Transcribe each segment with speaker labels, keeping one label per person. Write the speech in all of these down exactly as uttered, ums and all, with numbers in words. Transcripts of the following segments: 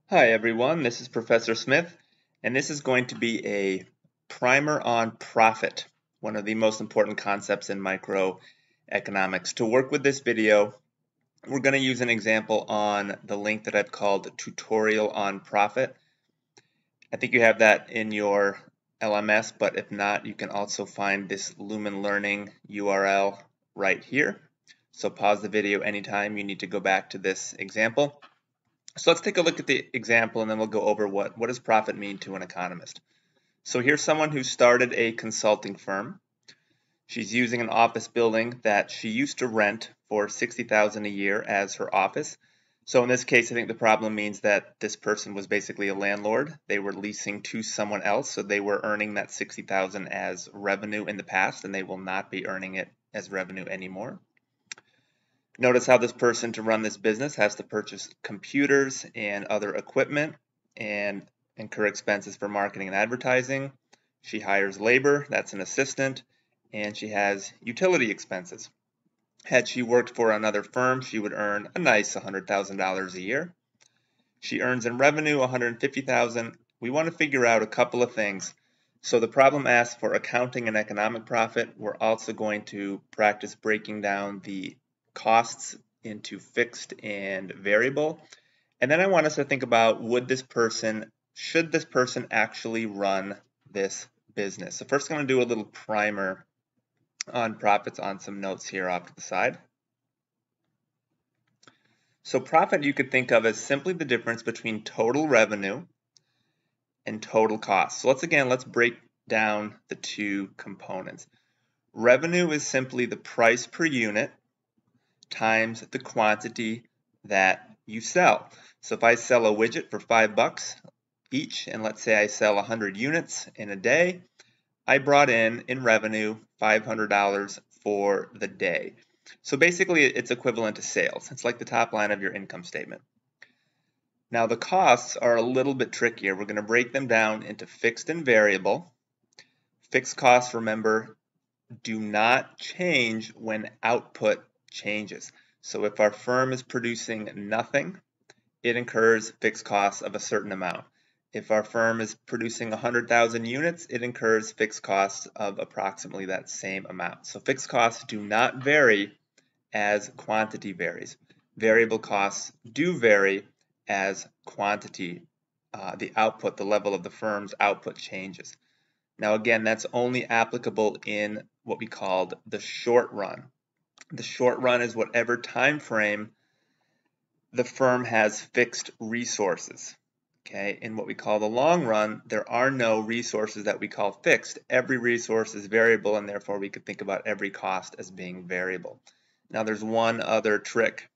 Speaker 1: Hi everyone, this is Professor Smith, and this is going to be a primer on profit, one of the most important concepts in microeconomics. To work with this video, we're going to use an example on the link that I've called Tutorial on Profit. I think you have that in your L M S, but if not, you can also find this Lumen Learning U R L right here. So pause the video anytime you need to go back to this example. So let's take a look at the example and then we'll go over what, what does profit mean to an economist. So here's someone who started a consulting firm. She's using an office building that she used to rent for sixty thousand dollars a year as her office. So in this case, I think the problem means that this person was basically a landlord. They were leasing to someone else, so they were earning that sixty thousand dollars as revenue in the past, and they will not be earning it as revenue anymore. Notice how this person, to run this business, has to purchase computers and other equipment and incur expenses for marketing and advertising. She hires labor, that's an assistant, and she has utility expenses. Had she worked for another firm, she would earn a nice one hundred thousand dollars a year. She earns in revenue one hundred fifty thousand dollars. We want to figure out a couple of things. So the problem asks for accounting and economic profit. We're also going to practice breaking down the costs into fixed and variable. And then I want us to think about, would this person, should this person actually run this business? So first I'm going to do a little primer on profits on some notes here off to the side. So profit you could think of as simply the difference between total revenue and total cost. So let's again, let's break down the two components. Revenue is simply the price per unit times the quantity that you sell. So if I sell a widget for five bucks each, and let's say I sell one hundred units in a day, I brought in in revenue five hundred dollars for the day. So basically it's equivalent to sales. It's like the top line of your income statement. Now the costs are a little bit trickier. We're going to break them down into fixed and variable. Fixed costs, remember, do not change when output changes. So if our firm is producing nothing, it incurs fixed costs of a certain amount. If our firm is producing one hundred thousand units, it incurs fixed costs of approximately that same amount. So fixed costs do not vary as quantity varies. Variable costs do vary as quantity, uh, the output, the level of the firm's output changes. Now again, that's only applicable in what we called the short run. The short run is whatever time frame the firm has fixed resources. Okay, in what we call the long run, there are no resources that we call fixed. Every resource is variable, and therefore we could think about every cost as being variable. Now there's one other trick.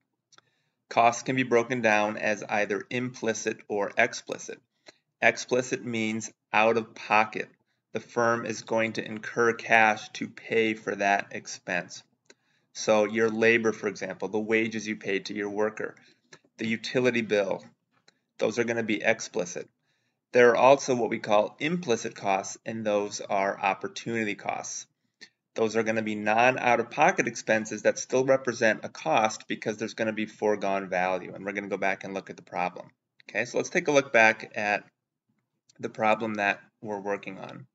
Speaker 1: Costs can be broken down as either implicit or explicit. Explicit means out of pocket. The firm is going to incur cash to pay for that expense. So your labor, for example, the wages you paid to your worker, the utility bill, those are going to be explicit. There are also what we call implicit costs, and those are opportunity costs. Those are going to be non-out-of-pocket expenses that still represent a cost because there's going to be foregone value, and we're going to go back and look at the problem. Okay, so let's take a look back at the problem that we're working on.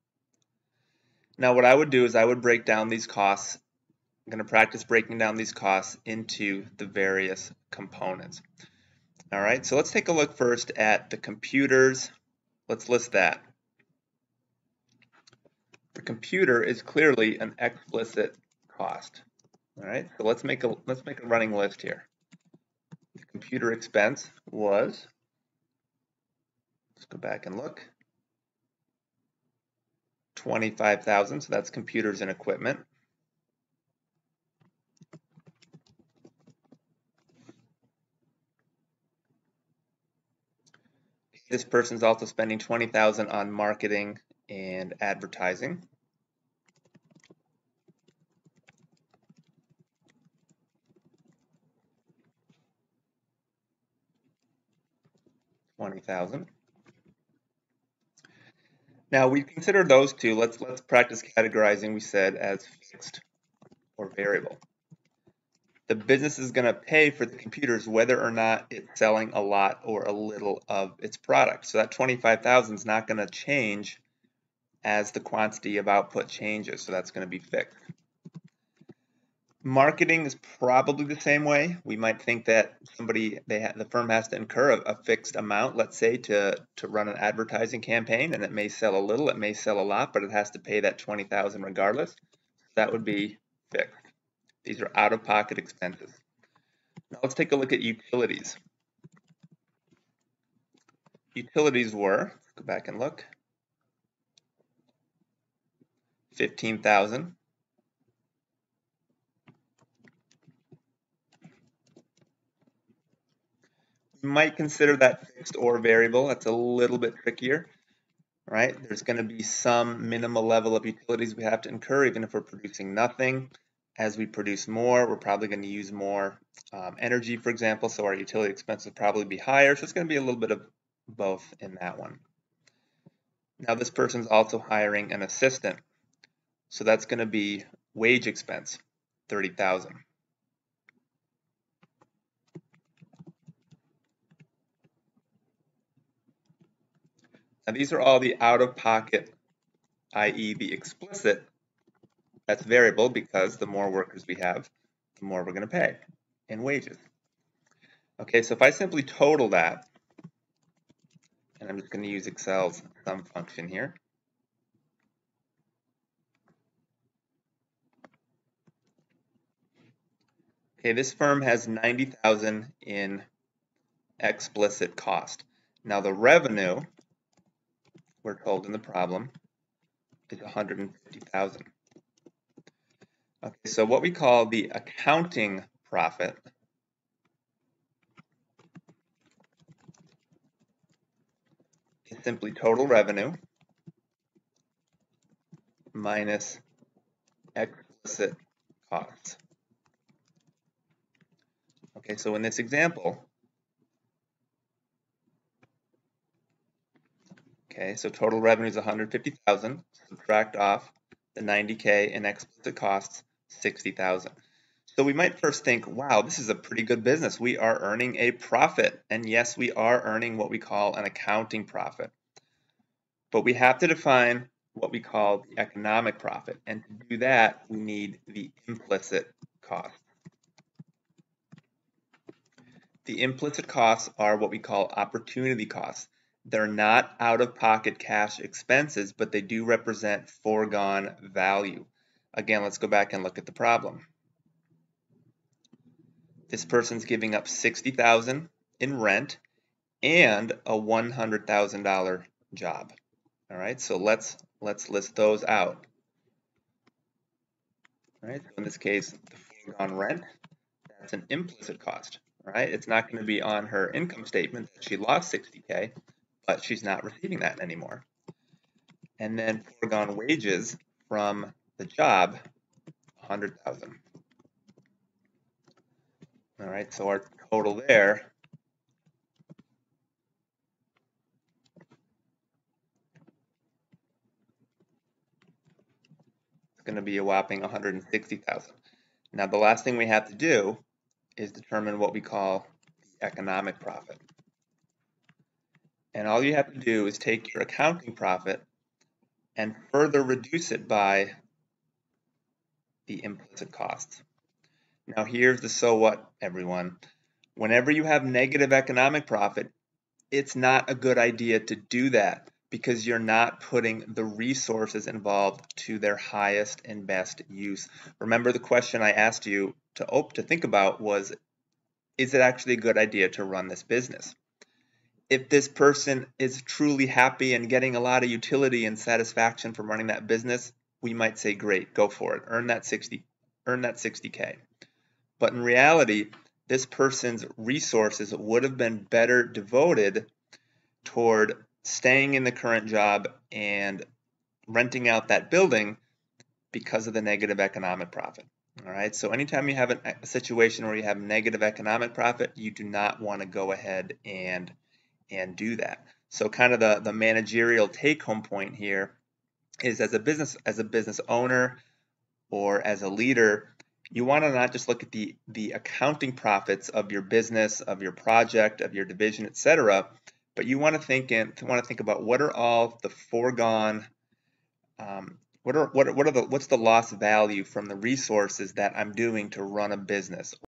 Speaker 1: Now what I would do is I would break down these costs. I'm going to practice breaking down these costs into the various components. All right, so let's take a look first at the computers. Let's list that. The computer is clearly an explicit cost. All right, so let's make a let's make a running list here. The computer expense was, let's go back and look, twenty-five thousand, so that's computers and equipment. This person's also spending twenty thousand on marketing and advertising. twenty thousand. Now we consider those two. Let's let's practice categorizing, we said, as fixed or variable. the business is going to pay for the computers whether or not it's selling a lot or a little of its product. So that twenty-five thousand is not going to change as the quantity of output changes, so that's going to be fixed. Marketing is probably the same way. We might think that somebody, they ha the firm has to incur a, a fixed amount, let's say, to, to run an advertising campaign, and it may sell a little, it may sell a lot, but it has to pay that twenty thousand dollars regardless. That would be fixed. These are out-of-pocket expenses. Now let's take a look at utilities. Utilities were, let's go back and look, fifteen thousand dollars. You might consider that fixed or variable. That's a little bit trickier, right? There's going to be some minimal level of utilities we have to incur, even if we're producing nothing. As we produce more, we're probably going to use more um, energy, for example, so our utility expenses will probably be higher. So it's going to be a little bit of both in that one. Now this person's also hiring an assistant, so that's going to be wage expense, thirty thousand dollars. Now these are all the out-of-pocket, that is the explicit. That's variable because the more workers we have, the more we're going to pay in wages. Okay, so if I simply total that, and I'm just going to use Excel's sum function here. Okay, this firm has ninety thousand dollars in explicit cost. Now the revenue, we're told in the problem, is one hundred fifty thousand dollars. Okay, so what we call the accounting profit is simply total revenue minus explicit costs. Okay, so in this example, okay, so total revenue is one hundred fifty thousand dollars, subtract off the ninety K in explicit costs, sixty thousand dollars. So we might first think, wow, this is a pretty good business. We are earning a profit. And yes, we are earning what we call an accounting profit. But we have to define what we call the economic profit. And to do that, we need the implicit cost. The implicit costs are what we call opportunity costs. They're not out-of-pocket cash expenses, but they do represent foregone value. Again, let's go back and look at the problem. This person's giving up sixty thousand dollars in rent and a one hundred thousand dollar job. All right, so let's let's list those out. All right, so in this case, the foregone rent, that's an implicit cost. All right, it's not going to be on her income statement that she lost sixty K, but she's not receiving that anymore. And then foregone wages from the job, one hundred thousand dollars. All right, so our total there is going to be a whopping one hundred sixty thousand dollars. Now the last thing we have to do is determine what we call the economic profit. And all you have to do is take your accounting profit and further reduce it by the implicit costs. Now here's the so what, everyone. Whenever you have negative economic profit, it's not a good idea to do that because you're not putting the resources involved to their highest and best use. Remember the question I asked you to, op to think about was, is it actually a good idea to run this business? If this person is truly happy and getting a lot of utility and satisfaction from running that business, we might say, great, go for it. Earn that sixty, earn that sixty K. But in reality, this person's resources would have been better devoted toward staying in the current job and renting out that building because of the negative economic profit. All right, so anytime you have a situation where you have negative economic profit, you do not want to go ahead and and do that. So kind of the, the managerial take-home point here is as a business as a business owner or as a leader, You want to not just look at the, the accounting profits of your business, of your project, of your division, et cetera, but you want to think in, want to think about what are all the foregone, um, what are what are, what are the what's the lost value from the resources that I'm doing to run a business.